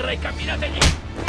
vorrei camminategli!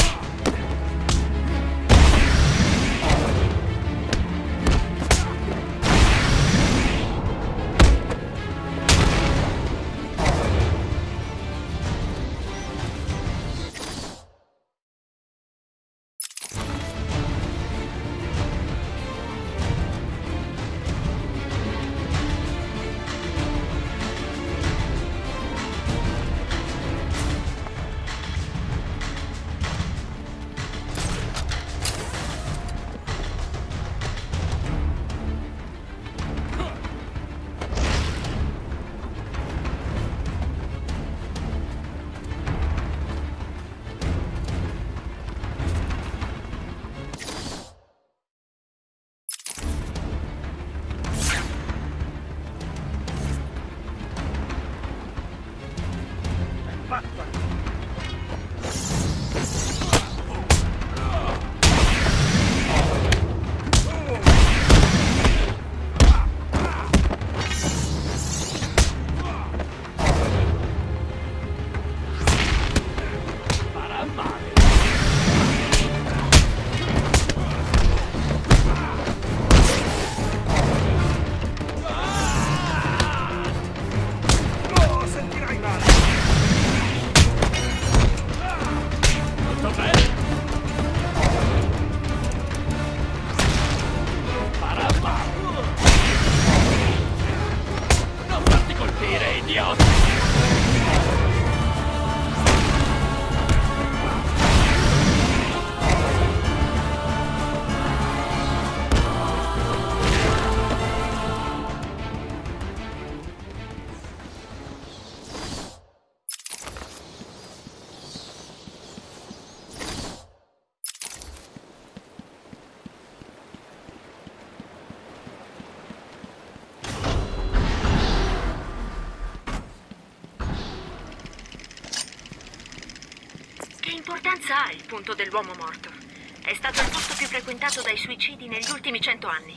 Che importanza ha il punto dell'uomo morto? È stato il posto più frequentato dai suicidi negli ultimi 100 anni.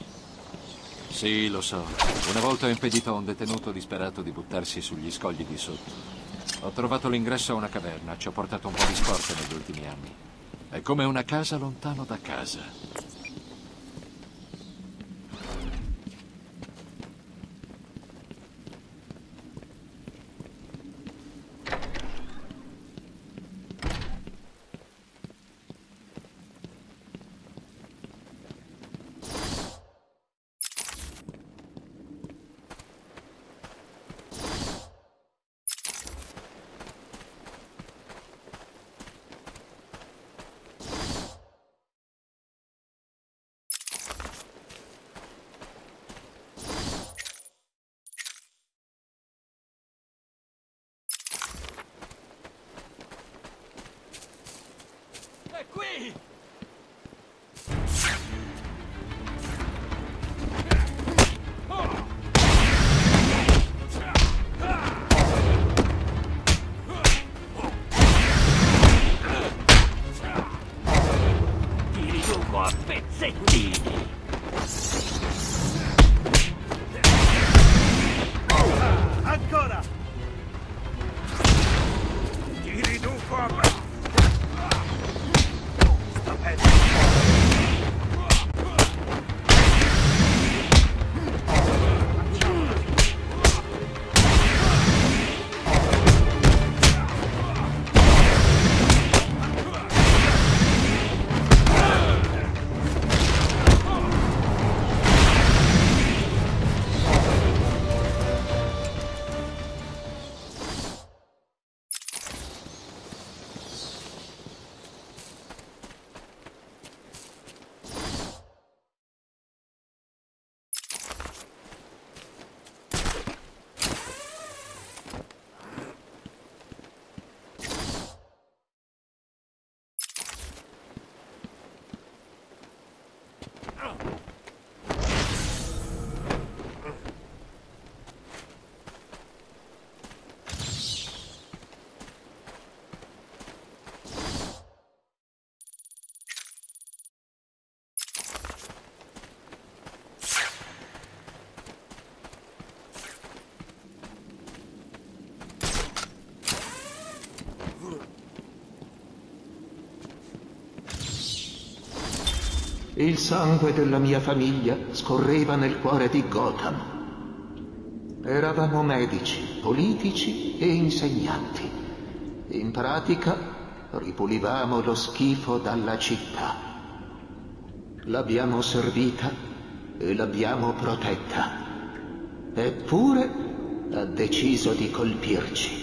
Sì, lo so. Una volta ho impedito a un detenuto disperato di buttarsi sugli scogli di sotto. Ho trovato l'ingresso a una caverna, ci ho portato un po' di sport negli ultimi anni. È come una casa lontano da casa. È qui! Ti riduco a pezzettini! Ancora! Ti riduco a pezzettini! Il sangue della mia famiglia scorreva nel cuore di Gotham. Eravamo medici, politici e insegnanti. In pratica, ripulivamo lo schifo dalla città. L'abbiamo servita e l'abbiamo protetta. Eppure ha deciso di colpirci.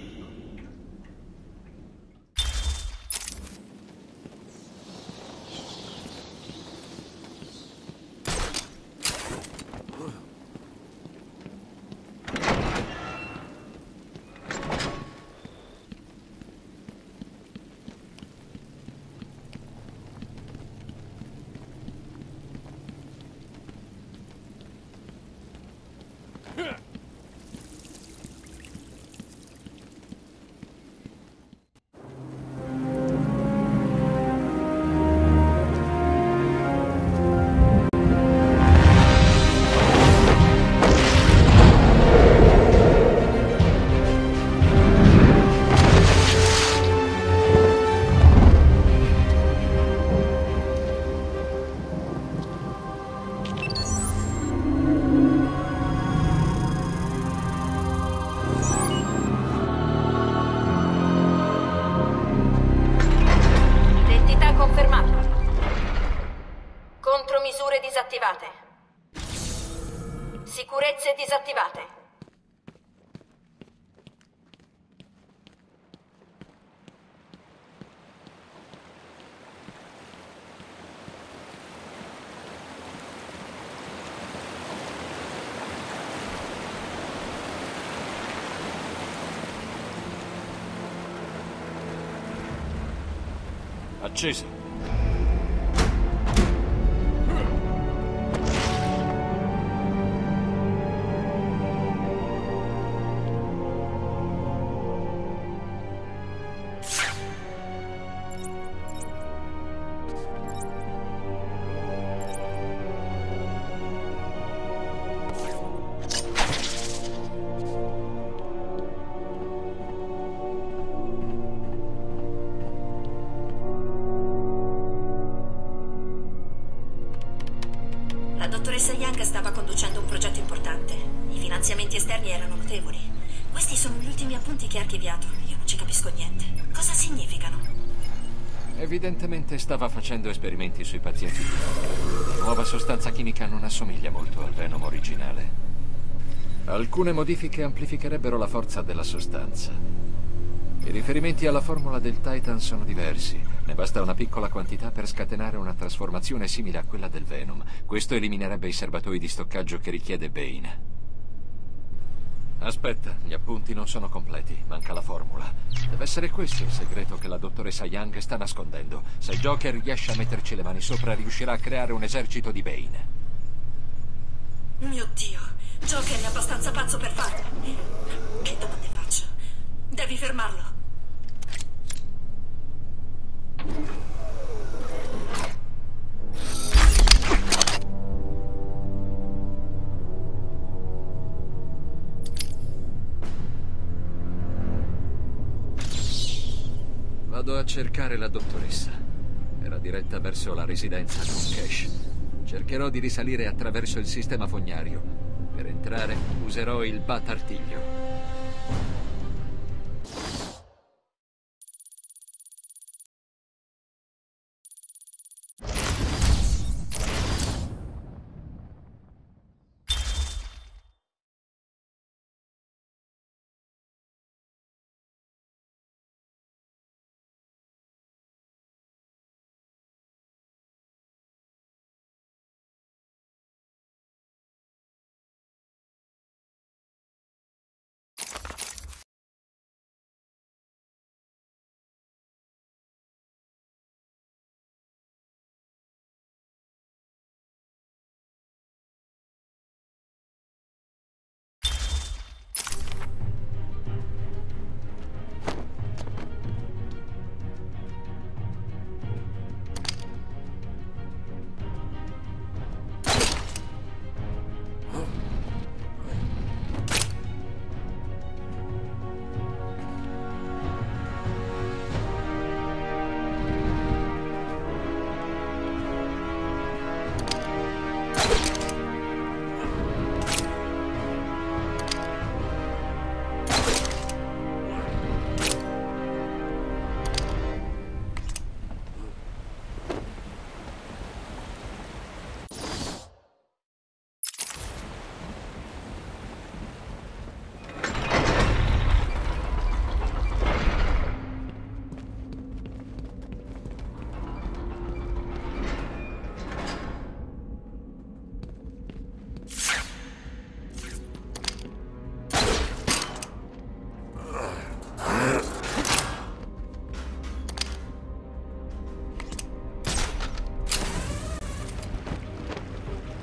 Contromisure disattivate. Sicurezze disattivate. Acceso. La dottoressa Young stava conducendo un progetto importante. I finanziamenti esterni erano notevoli. Questi sono gli ultimi appunti che ha archiviato. Io non ci capisco niente. Cosa significano? Evidentemente stava facendo esperimenti sui pazienti. La nuova sostanza chimica non assomiglia molto al Venom originale. Alcune modifiche amplificherebbero la forza della sostanza. I riferimenti alla formula del Titan sono diversi. Ne basta una piccola quantità per scatenare una trasformazione simile a quella del Venom. Questo eliminerebbe i serbatoi di stoccaggio che richiede Bane. Aspetta, gli appunti non sono completi. Manca la formula. Deve essere questo il segreto che la dottoressa Young sta nascondendo. Se Joker riesce a metterci le mani sopra, riuscirà a creare un esercito di Bane. Mio Dio, Joker è abbastanza pazzo per farlo. Che domande faccio? Devi fermarlo. Vado a cercare la dottoressa. Era diretta verso la residenza con Cash. Cercherò di risalire attraverso il sistema fognario. Per entrare userò il Bat-artiglio.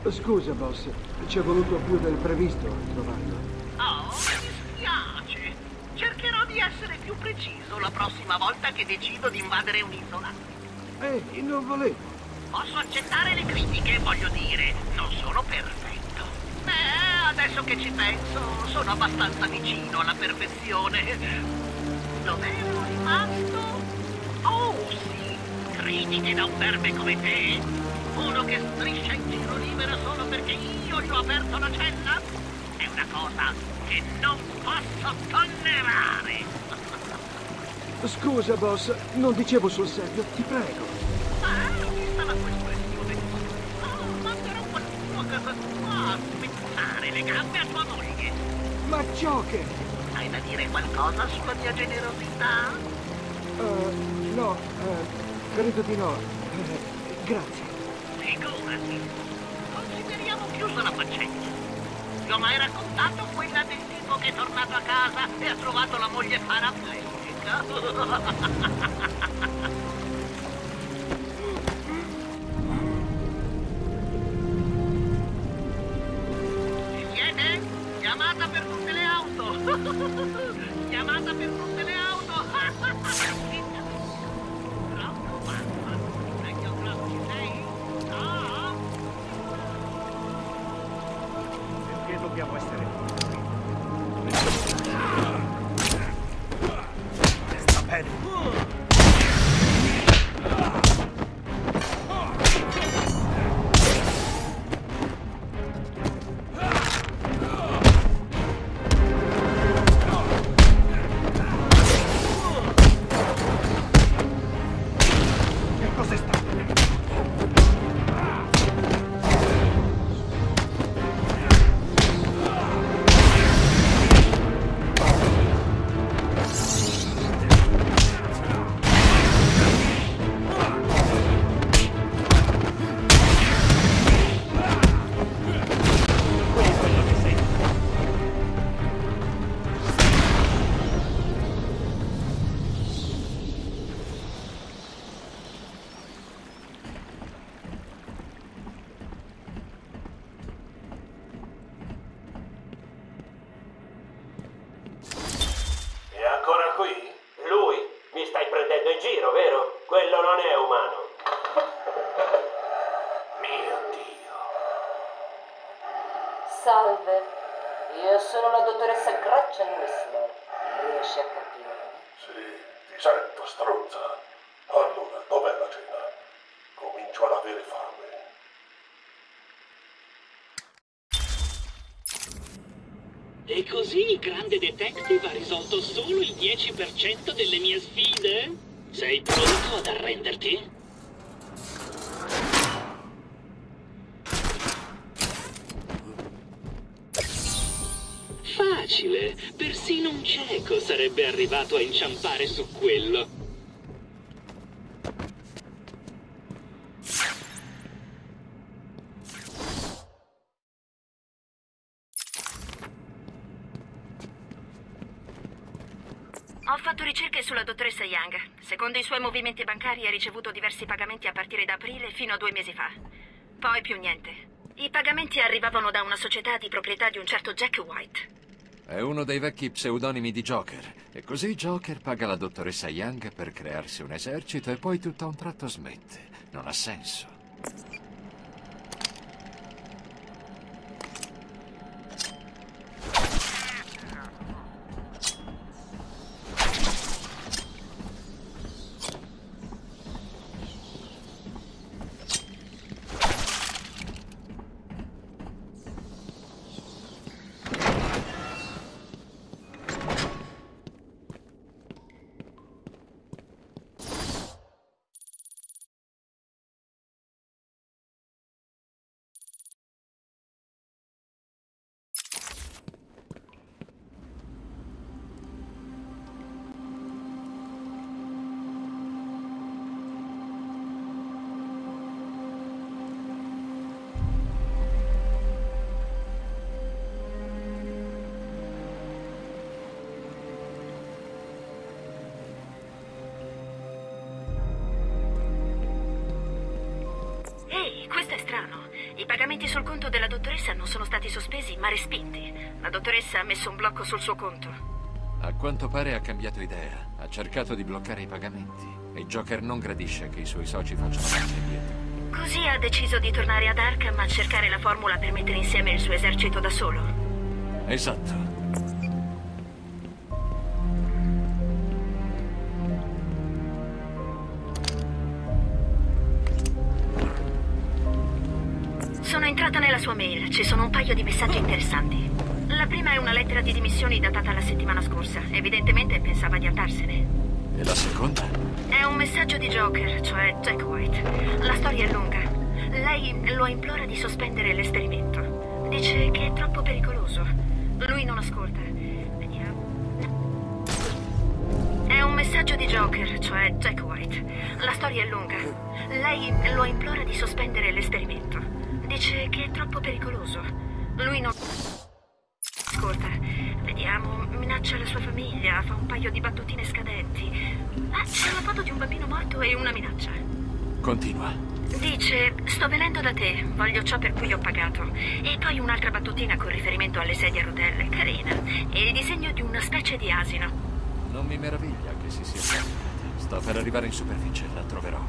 Scusa, boss, ci è voluto più del previsto a trovarlo. Oh, mi dispiace. Cercherò di essere più preciso la prossima volta che decido di invadere un'isola. Ehi, non volevo. Posso accettare le critiche, voglio dire, non sono perfetto. Beh, adesso che ci penso, sono abbastanza vicino alla perfezione. Dov'ero rimasto? Oh, sì, critiche da un verme come te? Uno che striscia in giro libero solo perché io gli ho aperto la cella? È una cosa che non posso tollerare. Scusa, boss, non dicevo sul serio, ti prego. Vista la tua espressione. Manderò qualcuno a casa tua a spezzare le gambe a tua moglie. Ma Joker! Hai da dire qualcosa sulla mia generosità? No, credo di no. Grazie. Figurati. Consideriamo chiusa la faccenda. Ti ho mai raccontato quella del tipo che è tornato a casa e ha trovato la moglie paraplegica? Ci siete? Chiamata per tutte le auto! Chiamata per tutte le auto! Pronto, Batman? Vecchio Club, ci sei? No? Perché dobbiamo essere qui? Sta bene. Che cos'è stato? È ancora qui? Lui? Mi stai prendendo in giro, vero? Quello non è umano. Mio Dio. Salve, io sono la dottoressa Gretchen Whistler. Riesci a capire? Sì, ti sento, stronza. Allora, dov'è la cena? Comincio ad avere fame. E così il grande detective ha risolto solo il 10% delle mie sfide? Sei pronto ad arrenderti? Facile, persino un cieco sarebbe arrivato a inciampare su quello. Ho fatto ricerche sulla dottoressa Young. Secondo i suoi movimenti bancari ha ricevuto diversi pagamenti a partire da aprile fino a 2 mesi fa. Poi più niente. I pagamenti arrivavano da una società di proprietà di un certo Jack White. È uno dei vecchi pseudonimi di Joker. E così Joker paga la dottoressa Young per crearsi un esercito e poi tutto a un tratto smette. Non ha senso. I pagamenti sul conto della dottoressa non sono stati sospesi, ma respinti. La dottoressa ha messo un blocco sul suo conto. A quanto pare ha cambiato idea. Ha cercato di bloccare i pagamenti. E Joker non gradisce che i suoi soci facciano marcia indietro. Così ha deciso di tornare ad Arkham a cercare la formula per mettere insieme il suo esercito da solo. Esatto. Sono entrata nella sua mail. Ci sono un paio di messaggi interessanti. La prima è una lettera di dimissioni datata la settimana scorsa. Evidentemente pensava di andarsene. E la seconda? È un messaggio di Joker, cioè Jack White. La storia è lunga. Lei lo implora di sospendere l'esperimento. Dice che è troppo pericoloso. Lui non ascolta. Vediamo. È un messaggio di Joker, cioè Jack White. La storia è lunga. Lei lo implora di sospendere l'esperimento. Dice che è troppo pericoloso. Lui non ascolta. Vediamo. Minaccia la sua famiglia. Fa un paio di battutine scadenti. Ah, c'è una foto di un bambino morto e una minaccia. Continua. Dice, sto venendo da te, voglio ciò per cui ho pagato. E poi un'altra battutina con riferimento alle sedie a rotelle, carina. E il disegno di una specie di asino. Non mi meraviglia che si sia fermata. Sto per arrivare in superficie, la troverò.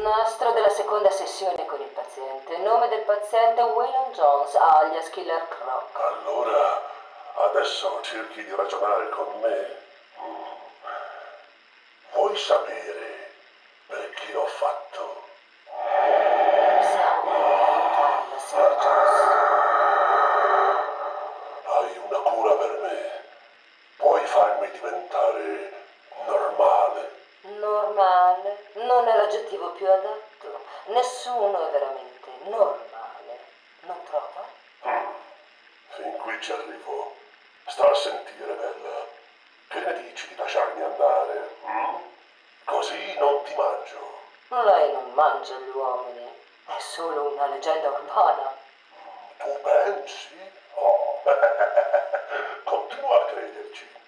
Nastro della seconda sessione con il paziente. Nome del paziente Waylon Jones, alias Killer Croc. Allora, adesso cerchi di ragionare con me? Vuoi sapere perché ho fatto? Siamo in aiutarla, signor Jones. Hai una cura per me? Puoi farmi diventare normale? Normale? Non è l'aggettivo più adatto. Nessuno è veramente normale. Non trova? Fin qui ci arrivo. Sta a sentire, bella. Che ne dici di lasciarmi andare? Così non ti mangio. Lei non mangia gli uomini. È solo una leggenda urbana. Tu pensi? Oh, continua a crederci.